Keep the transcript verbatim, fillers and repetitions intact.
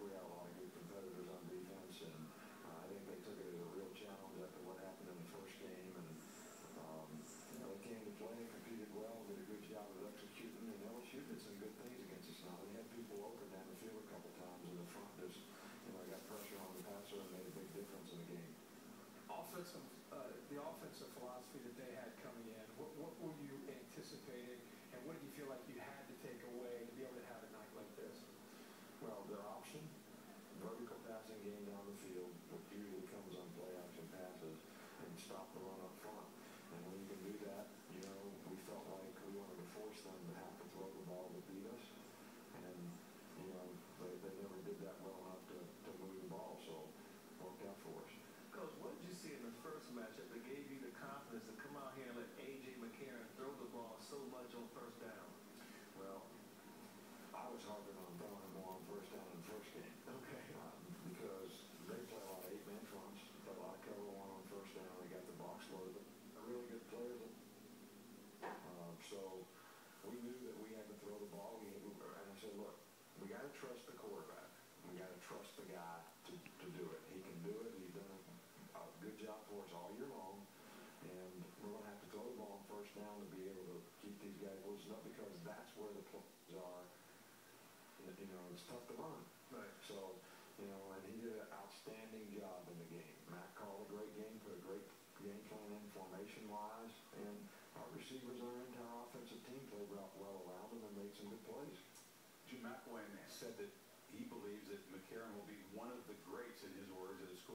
we had a lot of good competitors on defense, and uh, I think they took it as a real challenge after what happened in the first game. And um, you know, they came to play and competed well, did a good job of executing, and L S U did some good things against us. Now, they had people open down the field a couple times in the front. Just, you know, got pressure on the passer and made a big difference in the game. Offensive, uh, the offensive philosophy that they had coming in, what, what were you anticipating, and what did you feel like you had to take away to be able to have a night like this? Well, their option, vertical passing game down the field, which usually comes on play action passes, and stop the run up front. And when you can do that, you know, we felt like we wanted to force them to have to throw the ball to beat us. And, you know, they, they never did that well enough to, to move the ball, so it worked out for us. Coach, what did you see in the first matchup that gave you the confidence to come out here and let A J McCarron throw the ball so much on first down? Well, I was harping on throwing him more on first down in the first game. Okay. Um, because they play a lot of eight-man fronts, play a lot of cover one on first down. They got the box loaded. They're really good players. Uh, so we knew that we had to throw the ball. We, we, and I said, look, we got to trust the quarterback. We got to trust the guy to, to do it. He can do it. He's done a, a good job for us all year long. And we're going to have to throw the ball on first down to be able to keep these guys loosened up, because that's where the plays are. You know, it's tough to run. Right. So, you know, and he did an outstanding job in the game. Matt called a great game, put a great game plan in formation-wise, and our receivers and our entire offensive team played well around him and made some good plays. Jim McElwain said that he believes that McCarron will be one of the greats in his words at his school.